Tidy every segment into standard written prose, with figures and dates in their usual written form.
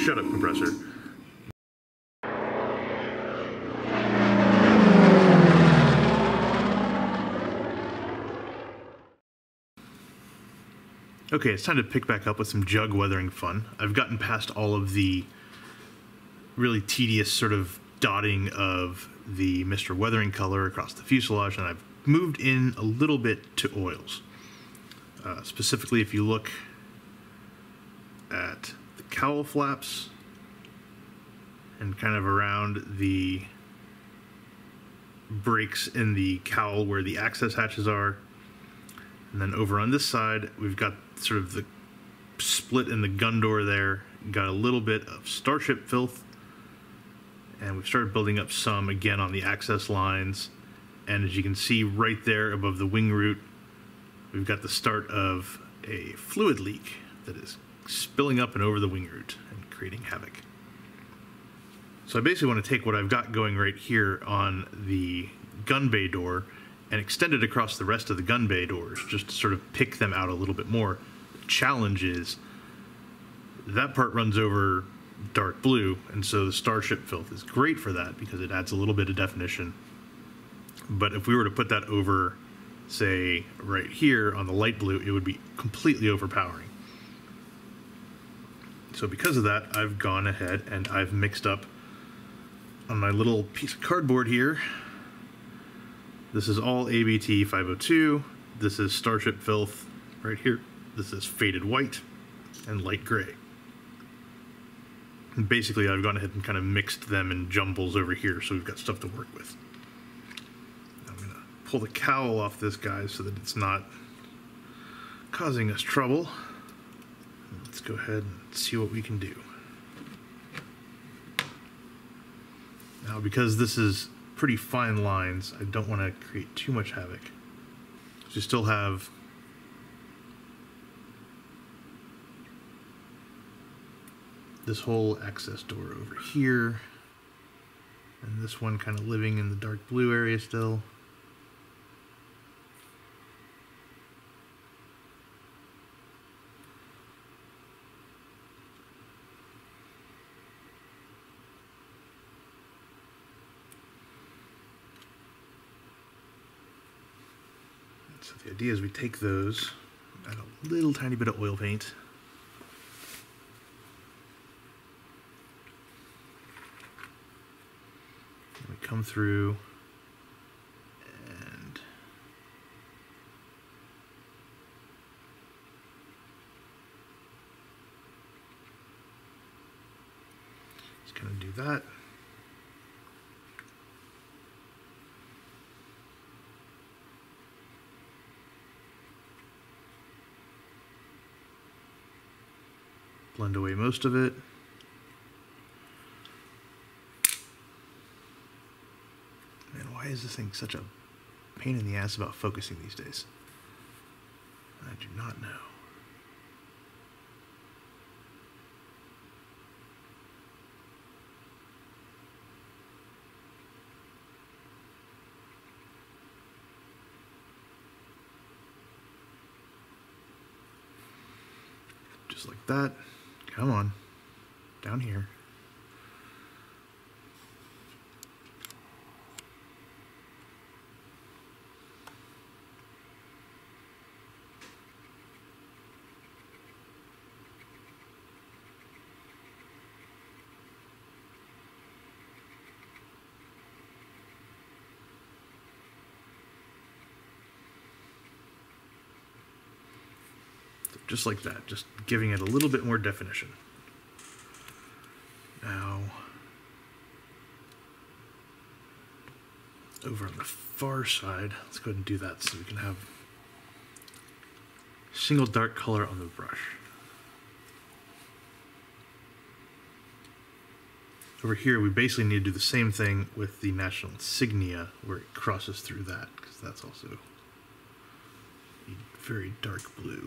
Shut up, compressor. Okay, it's time to pick back up with some jug weathering fun. I've gotten past all of the really tedious sort of dotting of the Mr. Weathering color across the fuselage, and I've moved in a little bit to oils. Specifically, if you look at the cowl flaps and kind of around the breaks in the cowl where the access hatches are, and then over on this side, we've got sort of the split in the gun door there. Got a little bit of Starship filth. And we've started building up some, again, on the access lines. And as you can see right there above the wing root, we've got the start of a fluid leak that is spilling up and over the wing root and creating havoc. So I basically want to take what I've got going right here on the gun bay door and extend it across the rest of the gun bay doors, just to sort of pick them out a little bit more. The challenge is that part runs over dark blue, and so the Starship filth is great for that because it adds a little bit of definition. But if we were to put that over, say, right here on the light blue, it would be completely overpowering. So because of that, I've gone ahead and I've mixed up on my little piece of cardboard here. This is all ABT 502. This is Starship filth right here. This is faded white and light gray. And basically, I've gone ahead and kind of mixed them in jumbles over here, so we've got stuff to work with. I'm going to pull the cowl off this guy so that it's not causing us trouble. Let's go ahead and see what we can do. Now, because this is pretty fine lines, I don't want to create too much havoc. So you still have this whole access door over here, and this one kind of living in the dark blue area still. So the idea is we take those, add a little tiny bit of oil paint, and we come through and just kind of do that. Blend away most of it. Man, why is this thing such a pain in the ass about focusing these days? I do not know. Just like that. Come on, down here. Just like that, just giving it a little bit more definition. Now, over on the far side, let's go ahead and do that so we can have single dark color on the brush. Over here, we basically need to do the same thing with the national insignia where it crosses through that, because that's also a very dark blue.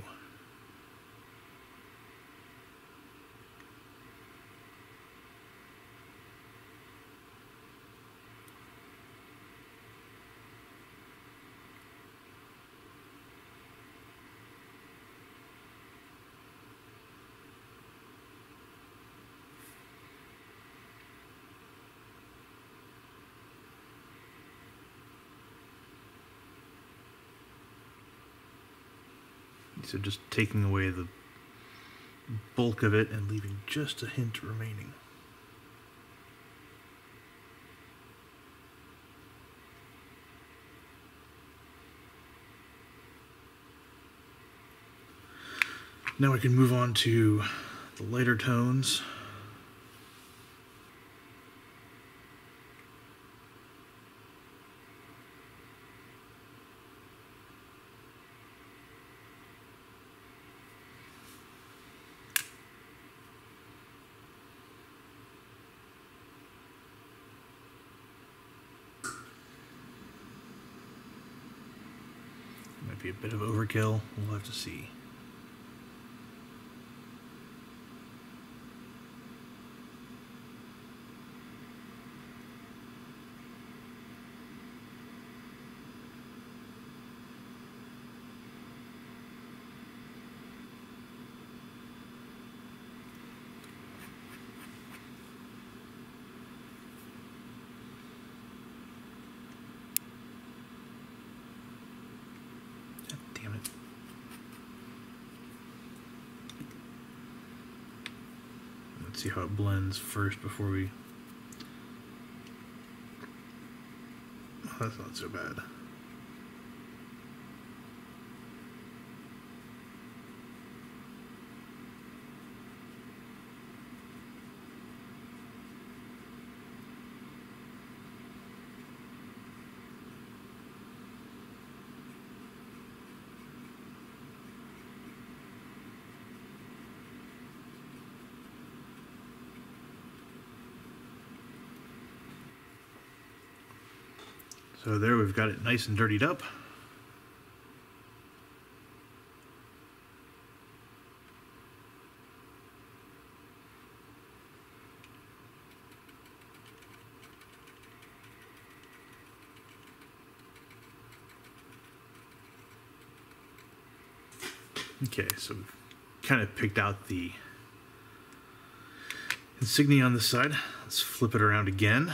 So just taking away the bulk of it and leaving just a hint remaining. Now we can move on to the lighter tones. Might be a bit of overkill, we'll have to see. Damn it. Let's see how it blends first before we... Oh, that's not so bad. So there we've got it nice and dirtied up. Okay, so we've kind of picked out the insignia on this side. Let's flip it around again.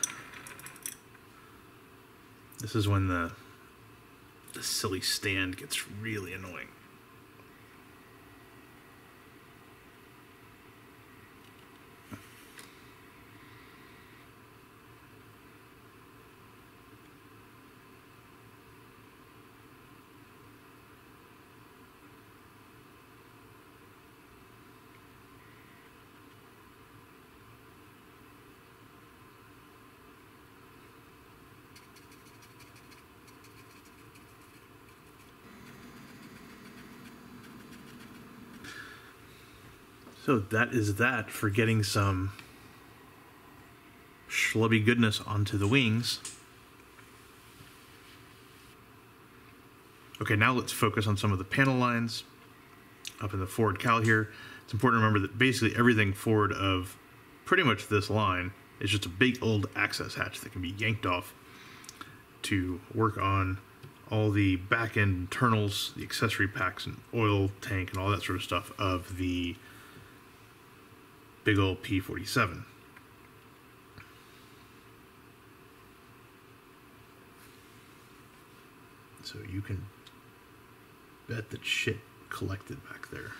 This is when the silly stand gets really annoying. So that is that for getting some schlubby goodness onto the wings. Okay, now let's focus on some of the panel lines up in the forward cowl here. It's important to remember that basically everything forward of pretty much this line is just a big old access hatch that can be yanked off to work on all the back end internals, the accessory packs and oil tank and all that sort of stuff of the big old P-47. So you can bet that shit collected back there.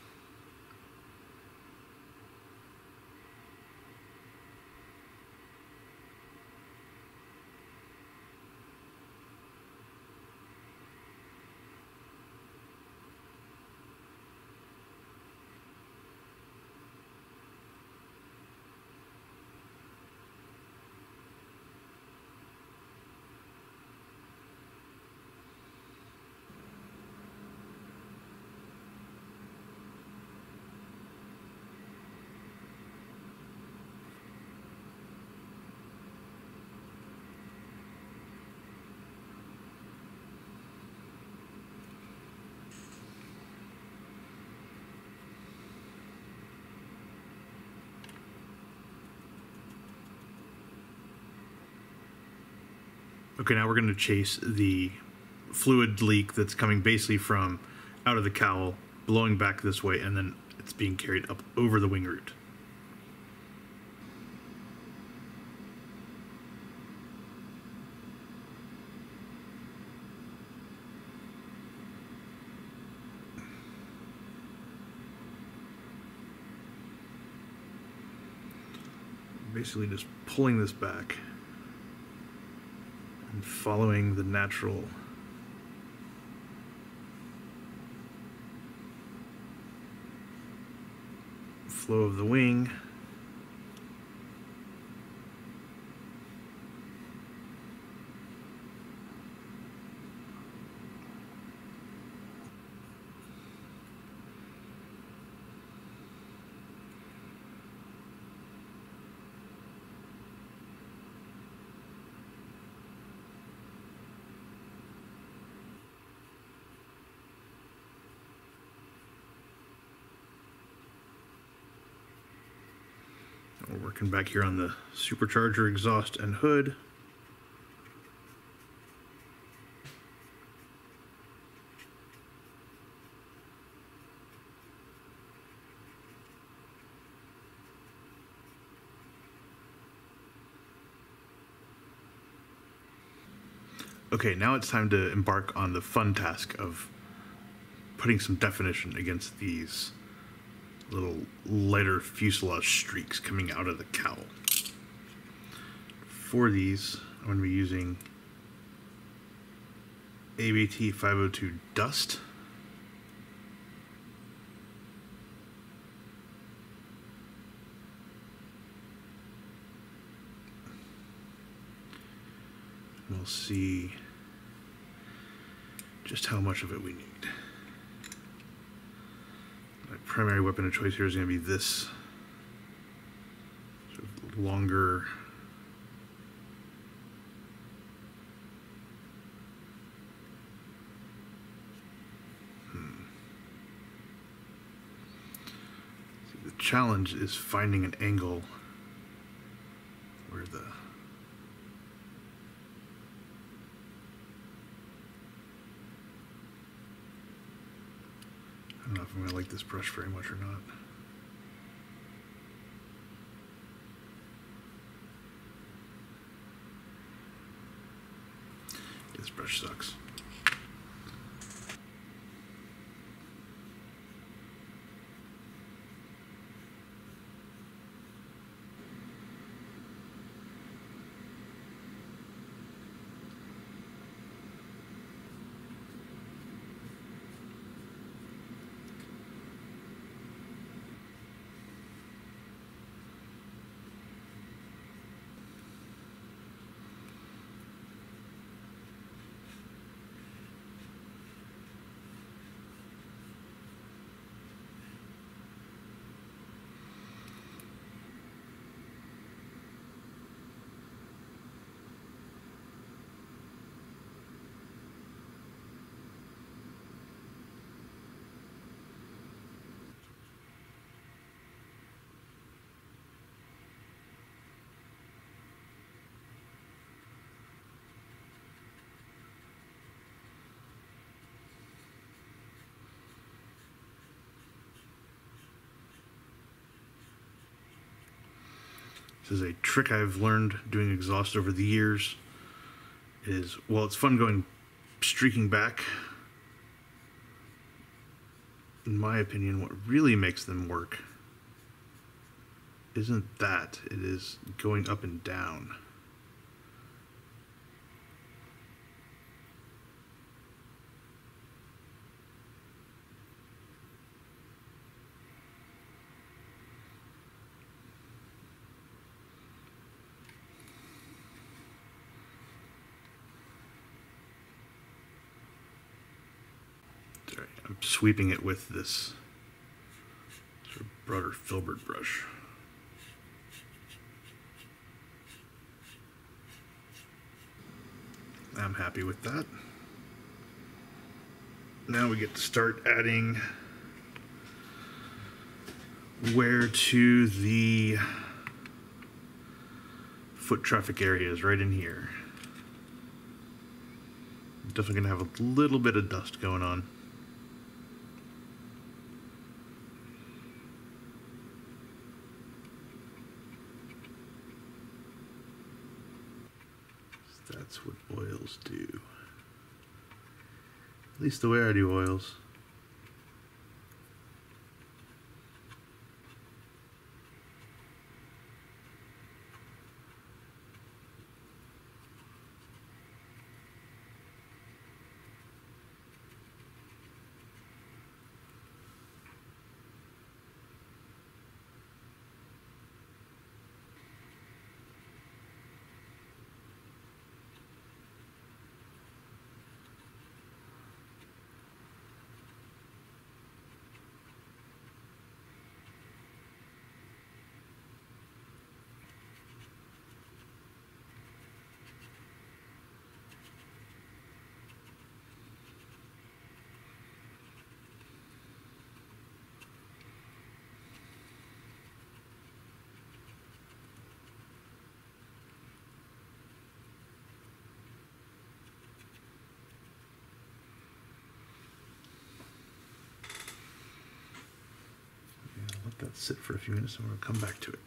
Okay, now we're going to chase the fluid leak that's coming basically from out of the cowl, blowing back this way, and then it's being carried up over the wing root. Basically just pulling this back and following the natural flow of the wing. We're working back here on the supercharger exhaust and hood. Okay, now it's time to embark on the fun task of putting some definition against these little lighter fuselage streaks coming out of the cowl. For these, I'm going to be using ABT 502 Dust. We'll see just how much of it we need. My primary weapon of choice here is going to be this sort of longer The challenge is finding an angle where the I don't know if I'm going to like this brush very much or not. This brush sucks. This is a trick I've learned doing exhaust over the years. Well, it's fun going streaking back. In my opinion, what really makes them work isn't that, it is going up and down. I'm sweeping it with this sort of broader filbert brush. I'm happy with that. Now we get to start adding wear to the foot traffic areas right in here. Definitely gonna have a little bit of dust going on. That's what oils do. At least the way I do oils. Let that sit for a few minutes and we'll come back to it.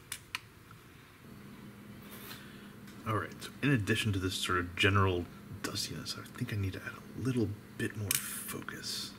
Alright, so in addition to this sort of general dustiness, I think I need to add a little bit more focus.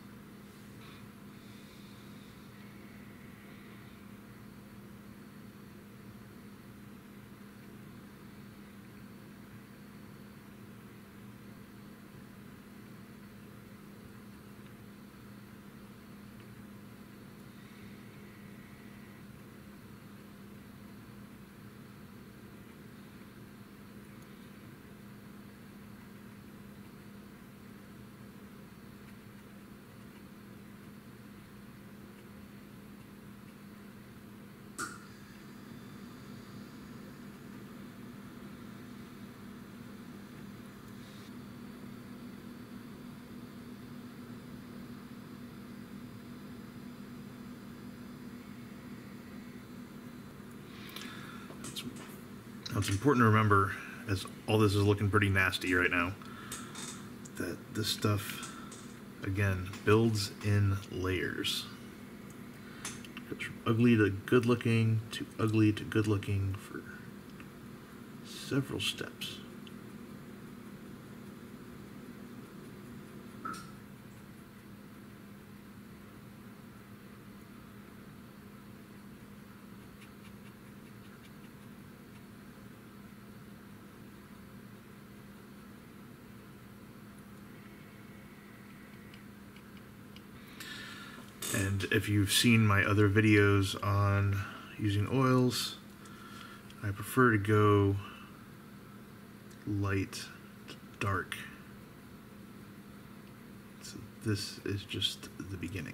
Now it's important to remember, as all this is looking pretty nasty right now, that this stuff, again, builds in layers. It goes from ugly to good looking to ugly to good looking for several steps. And if you've seen my other videos on using oils, I prefer to go light to dark. So this is just the beginning.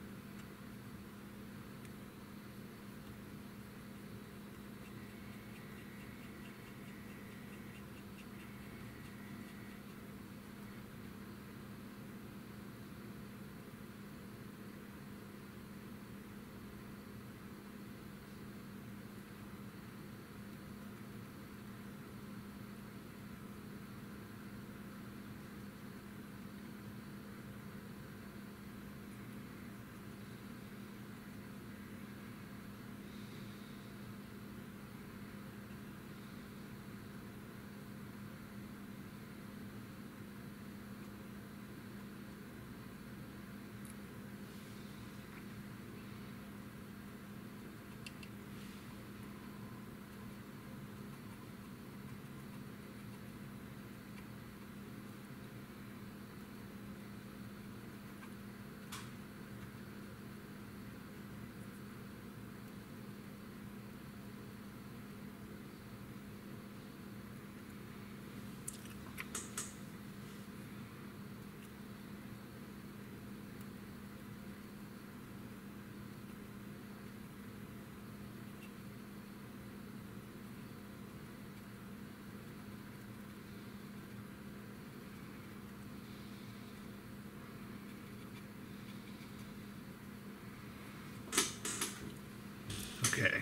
Okay,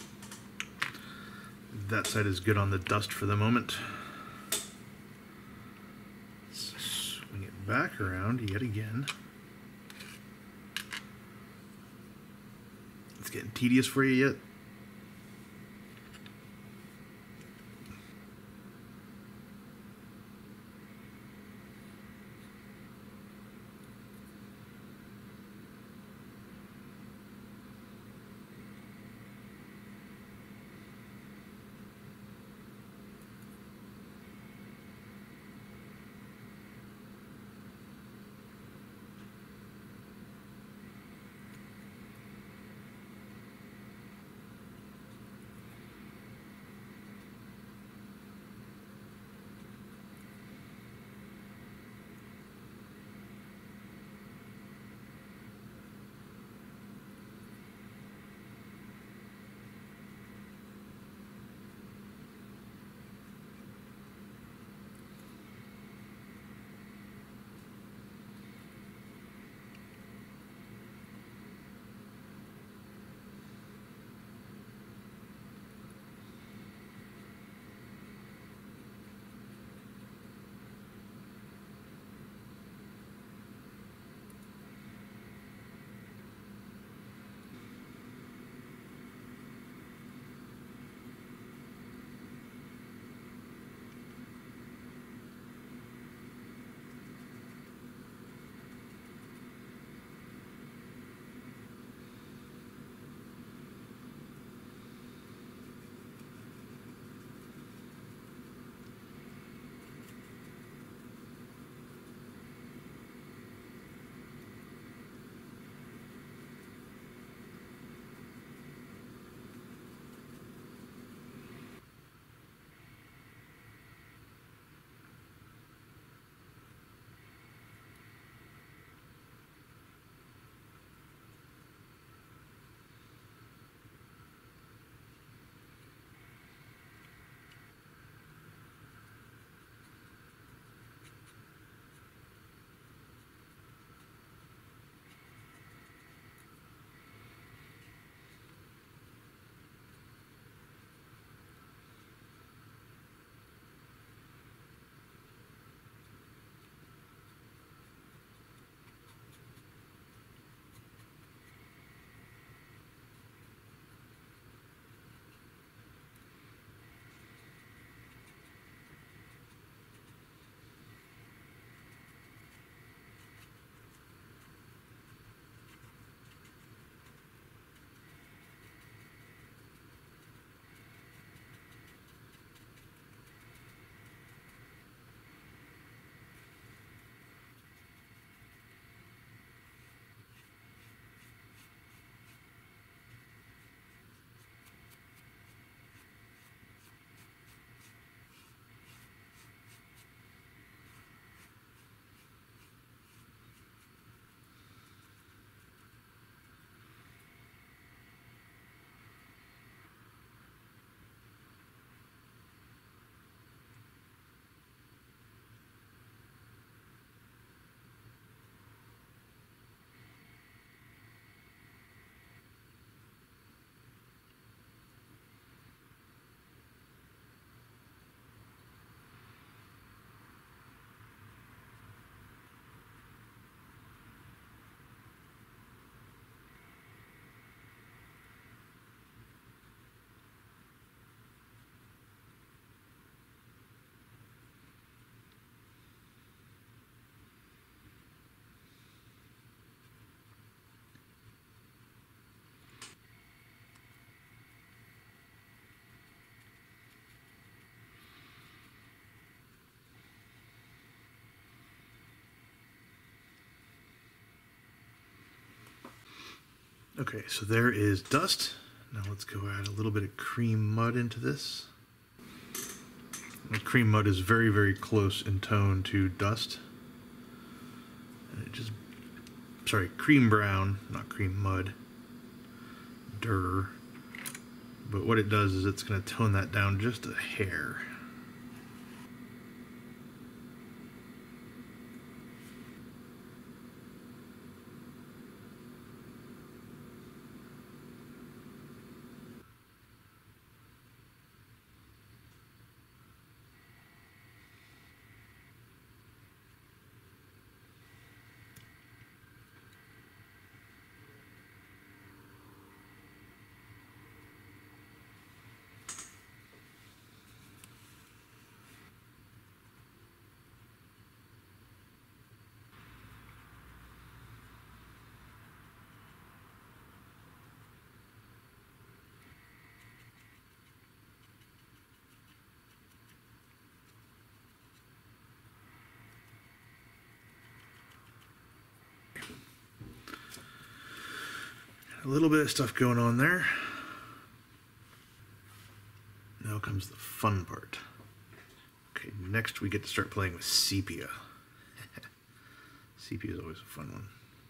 that side is good on the dust for the moment. Let's swing it back around yet again. It's getting tedious for you yet? Okay, so there is dust. Now let's go add a little bit of cream mud into this. The cream mud is very, very close in tone to dust. And it just, sorry, cream brown, not cream mud. Durr. But what it does is it's going to tone that down just a hair. A little bit of stuff going on there. Now comes the fun part. Okay, next we get to start playing with sepia. Sepia is always a fun one.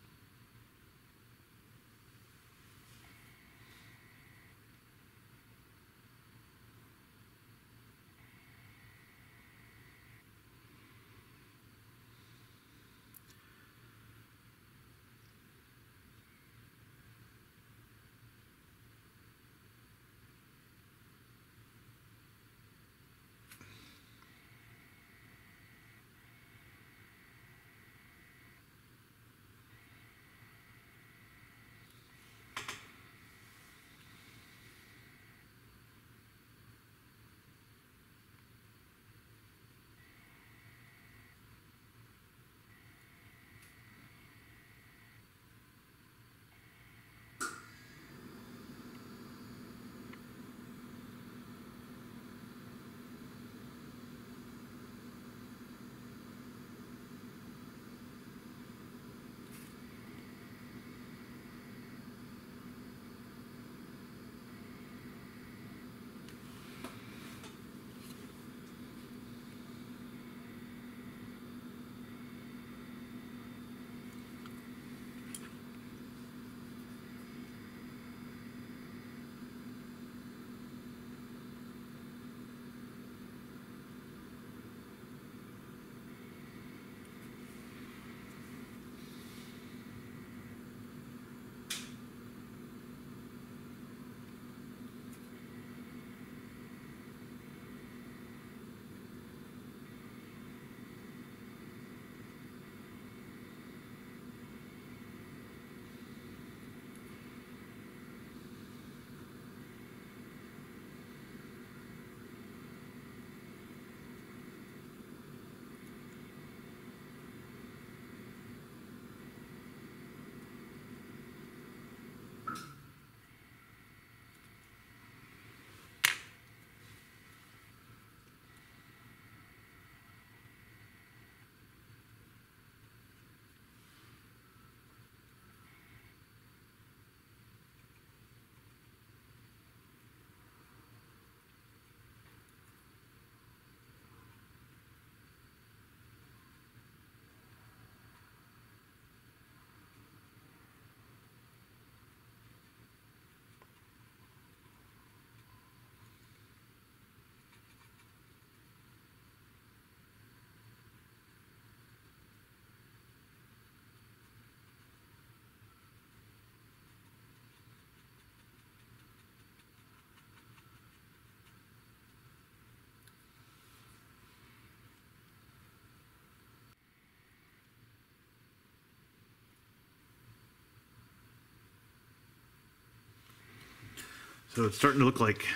So it's starting to look like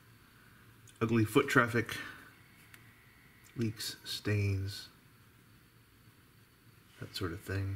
ugly foot traffic, leaks, stains, that sort of thing.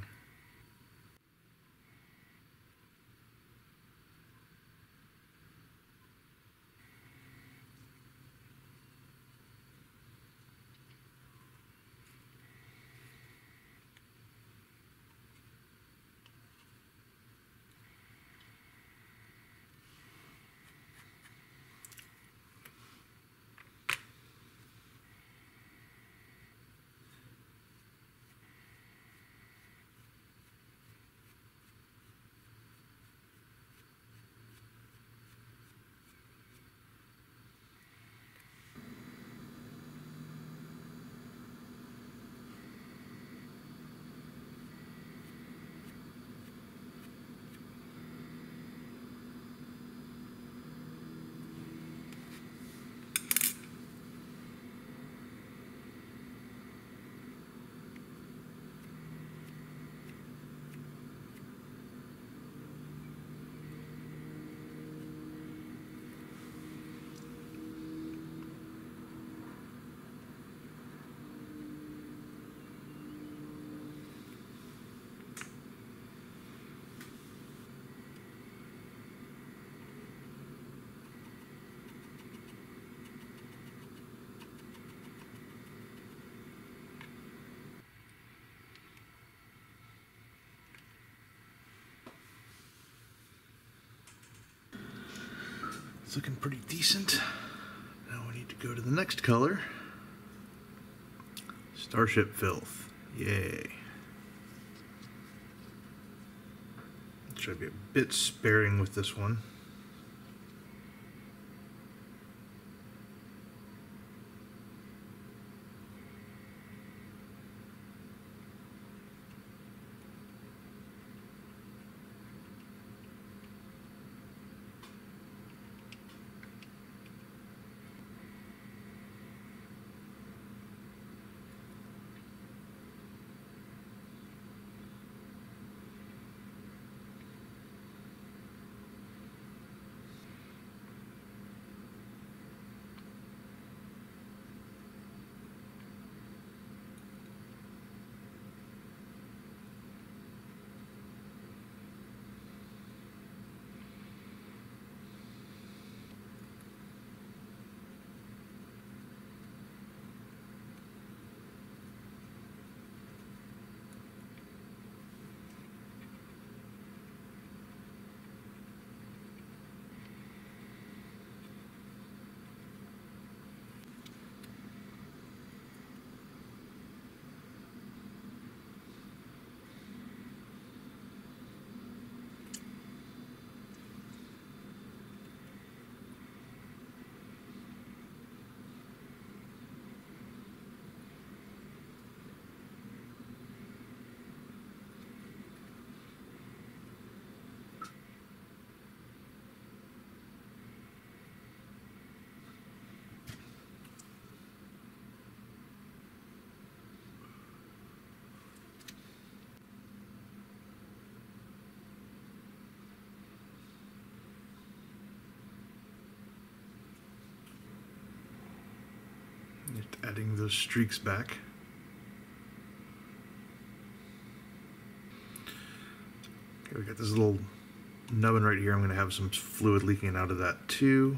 It's looking pretty decent. Now we need to go to the next color. Starship Filth. Yay. Should be a bit sparing with this one. Just adding those streaks back. Okay, we got this little nubbin right here. I'm going to have some fluid leaking out of that too.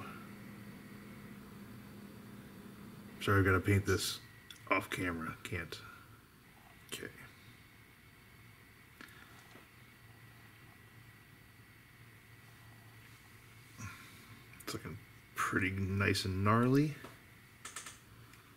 Sorry, I've got to paint this off camera. Can't. Okay. It's looking pretty nice and gnarly.